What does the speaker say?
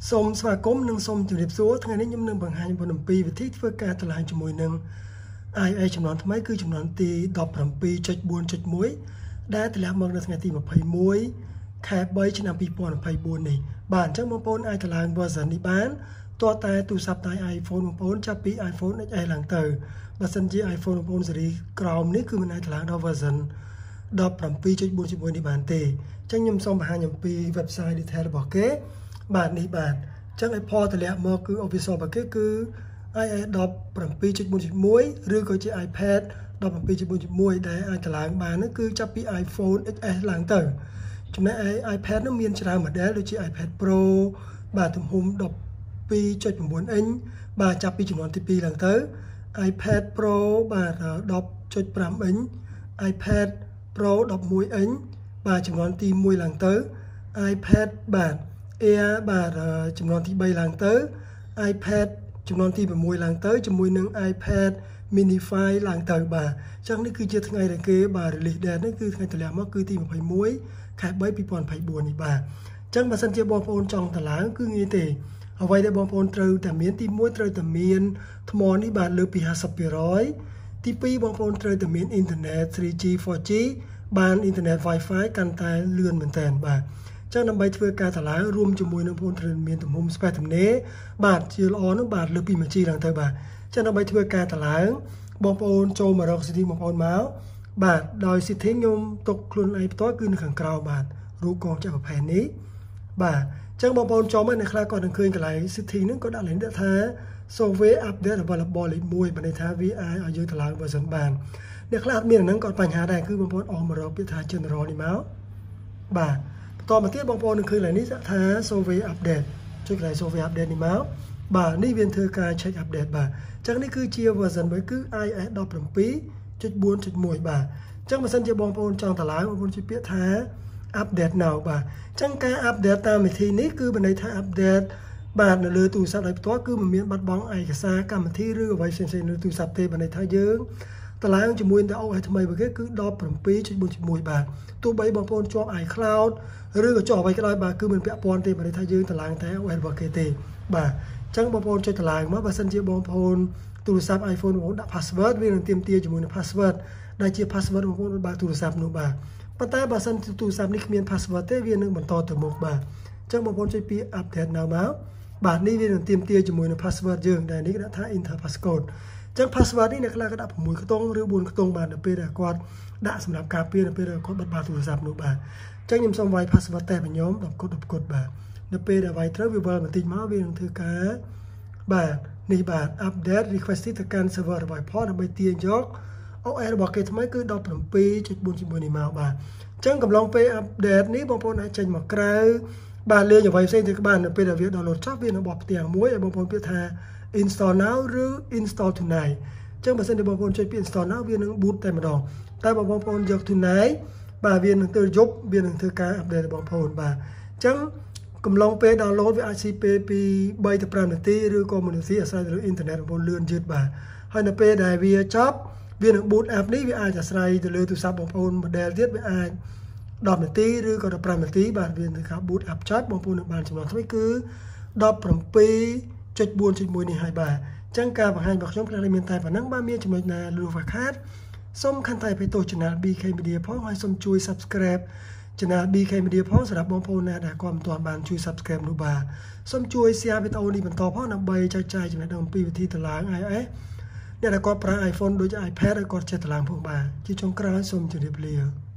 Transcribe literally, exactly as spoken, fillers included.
សូមស្វាគមន៍និងសូមជម្រាបសួរថ្ងៃនេះខ្ញុំនឹងបង្ហាញអំពីវិធីធ្វើការតម្លើងជាមួយនឹង អាយ เอ ចំនួនថ្មីគឺចំនួនទី ដប់ប្រាំពីរ ចុច បួន ចុច មួយ ដែលតម្លាក់មកនៅថ្ងៃទី ម្ភៃមួយ ខែ បី ឆ្នាំ ពីរពាន់ម្ភៃបួន នេះបាទអញ្ចឹងបងប្អូនអាចតម្លើង version នេះបានទាល់តែទូរស័ព្ទដៃ iPhone បងប្អូនចាប់ពី iPhone เอ็กซ์ เอส ឡើងទៅបើសិនជា iPhone បងប្អូនស៊េរីក្រោមនេះគឺមិនអាចតម្លើងដល់ version ដប់ប្រាំពីរ ចុច បួន ចុច មួយ នេះបានទេអញ្ចឹងខ្ញុំសូមបង្ហាញអំពី website detail របស់គេបាទនេះបាទចឹងឲ្យផលតម្លាក់មកគឺ official របស់គេគឺ អាយ เอ ដប់ប្រាំពីរ ចុច បួន ចុច មួយ ឬក៏ជា iPad ដប់ប្រាំពីរ ចុច បួន ចុច មួយ ដែលអាចតម្លើងបាននោះគឺចាប់ពី iPhone เอ็กซ์ เอส ឡើងទៅចំណែកឯ iPad នោះមានច្រើន model ដូចជា iPad Pro បាទទំហំ ដប់ពីរ ចុច ៩ អ៊ីនបាទចាប់ពីចំនួនទី ពីរ ឡើងទៅ iPad Pro បាទ ដប់ ចុច ប្រាំ អ៊ីន iPad Pro ដប់មួយ អ៊ីនបាទចំនួនទី មួយ ឡើងទៅ iPad បាទ Air បាទចំនួនទី បី ឡើងទៅ iPad ចំនួនទី ៦ ឡើងទៅជាមួយនឹង iPad Mini ហ្វាយ ឡើងទៅបាទអញ្ចឹងនេះគឺជាថ្ងៃដែលគេបាទ release date នេះគឺថ្ងៃតម្លាក់មកគឺទី ម្ភៃមួយ ខែ បី ពីរពាន់ម្ភៃបួន នេះបាទអញ្ចឹងបើសិនជាបងប្អូនចង់តម្លើងគឺងាយទេអ្វីដែលបងប្អូនត្រូវតែមានទី មួយ ត្រូវតែមានថ្មនេះបាទលើពី ห้าสิบភាគរយ ទី ពីរ បងប្អូនត្រូវតែមានអ៊ីនធឺណិត 3 G 4 G បានអ៊ីនធឺណិត Wi-Fi កាន់តែលឿនមែនទែនបាទចឹងដើម្បីធ្វើការតម្លើងរួមជាមួយនឹងបងប្អូនត្រូវមានទំហំ space ទំនេរបាទជាល្អនោះបាទលើពី 1G ឡើងទៅបាទចឹងដើម្បីធ្វើការតម្លើងបងប្អូនចូលមករក setting បងប្អូនមកបាទដោយ setting ខ្ញុំទុកខ្លួនឯងផ្ទាល់គឺនៅខាងក្រោមបាទរូបកងចក្រភេទនេះបាទចឹងបងប្អូនចូលមកនៅខ្លះគាត់នឹងឃើញកន្លែង setting ហ្នឹងក៏ដាក់លេខថា software update available លេខមួយបានន័យថាវាអាចឲ្យយើងតម្លើង version បានអ្នកខ្លះអត់មានអាហ្នឹងក៏បញ្ហាដែរគឺបងប្អូនអស់មករកពាក្យថា general នេះមកបាទតមកទៀតបងប្អូននឹងឃើញឡើងនេះថា software update ចុចកន្លែង software update នេះមកបាទនេះវាធ្វើការ check update បាទអញ្ចឹងនេះគឺជា version មួយគឺ អាយ เอ ដប់ប្រាំពីរ ចុច បួន ចុច មួយ បាទអញ្ចឹងបើសិនជាបងប្អូនចង់តម្លើងបងប្អូនជួយពាក្យថា update now បាទអញ្ចឹងការ update តាមវិធីនេះគឺមានន័យថា update បាទនៅលើទូរស័ព្ទដៃផ្ទាល់គឺមិនមានបាត់បង់ឯកសារកម្មវិធីឬអ្វីផ្សេងៗនៅទូរស័ព្ទទេបានន័យថាយើងតម្លើងជាមួយនឹង អូ អេស ថ្មីរបស់គេគឺ ដប់ប្រាំពីរ ចុច បួន ចុច មួយ បាទទោះបីបងប្អូនជាប់ iCloud ឬក៏ជាប់អ្វីក៏ដោយបាទគឺមិនពាក់ព័ន្ធទេបានន័យថាយើងតម្លើងតែ អូ អេស របស់គេទេបាទអញ្ចឹងបងប្អូនចុចតម្លើងមកបើសិនជាបងប្អូនទូរស័ព្ទ iPhone បងប្អូនដាក់ password វានឹងទាមទារជាមួយនឹង password ដែលជា password បងប្អូនបើកទូរស័ព្ទនោះបាទប៉ុន្តែបើសិនទូរស័ព្ទនេះគ្មាន password ទេវានឹងបន្តទៅមុខបាទអញ្ចឹងបងប្អូនចុចពាក្យ update now មកបាទនេះវានឹងទាមទារជាមួយនឹង password យើងដែលនេះគេដាក់ថា enter passcode អញ្ចឹង password នេះអ្នកខ្លះក៏ដាក់ 6 ខ្ទង់ឬ 4 ខ្ទង់បាទនៅពេលដែលគាត់ដាក់សម្រាប់ការពារនៅពេលដែលគាត់បិទបាល់ទូរស័ព្ទនោះបាទអញ្ចឹងខ្ញុំសូមវាយ password តែបញ្ញោម10កុដ10កុដបាទនៅពេលដែលវាយត្រូវវាវិលបន្តិចមកវានឹងធ្វើការបាទនេះបាទ update request ទៅកាន់ server របស់ Apple ដើម្បីទាញយក អូ អេស របស់គេថ្មីគឺ ដប់ប្រាំពីរ ចុច បួន ចុច មួយ នេះមកបាទអញ្ចឹងកំឡុងពេល update នេះបងប្អូនអាចចេញមកក្រៅបាទលេងអ្វីផ្សេងទៀតបាននៅពេលដែលវា download ចប់វានឹងបោះផ្ទាំងមួយឲ្យបងប្អូនពាក្យថា install now ឬ install tonight អញ្ចឹងបើសិនជាបងប្អូនចុចពាក្យ install now វានឹង boot តែម្ដងតែបើបងប្អូនយក tonight បាទវានឹងទៅយប់វានឹងធ្វើការ update របស់បងប្អូនបាទអញ្ចឹងកំឡុងពេល download វាអាចស៊ីពេលពី បីទៅប្រាំ នាទីឬក៏ មួយ នាទីអាស្រ័យទៅលើអ៊ីនធឺណិតបងប្អូនលឿនយឺតបាទហើយនៅពេលដែលវាចប់វានឹង boot app នេះវាអាចអាស្រ័យទៅលើទូរស័ព្ទបងប្អូន model ទៀតវាអាចដប់នាទីឬក៏ដប់ប្រាំ នាទីបាទវានឹងការ boot app ចប់បងប្អូននឹងបានចំណងថ្មីគឺ ដប់ប្រាំពីរ ចុច បួន ចុច មួយ នេះហើយបាទអញ្ចឹងការបង្ហាញរបស់ខ្ញុំផ្នែកនេះមានតែប៉ុណ្ណឹងបាទមានចំណុចណាលឺខ្វះខាតសូមខន្តីអភ័យទោស Channel ប៊ី ខេ Media ផងហើយសូមជួយ Subscribe Channel ប៊ី ខេ Media ផងសម្រាប់បងប្អូនណាដែលគាត់មិនទាន់បានជួយ Subscribe នោះបាទសូមជួយ Share វីដេអូនេះបន្តផងដើម្បីចែកចាយចំណេះដឹងអំពីវិធីតម្លើង អាយ เอ អ្នកដែលគាត់ប្រើ iPhone ដូចជា iPad ឲ្យគាត់ចេះតម្លើងផងបាទជាចុងក្រោយសូមជម្រាបលា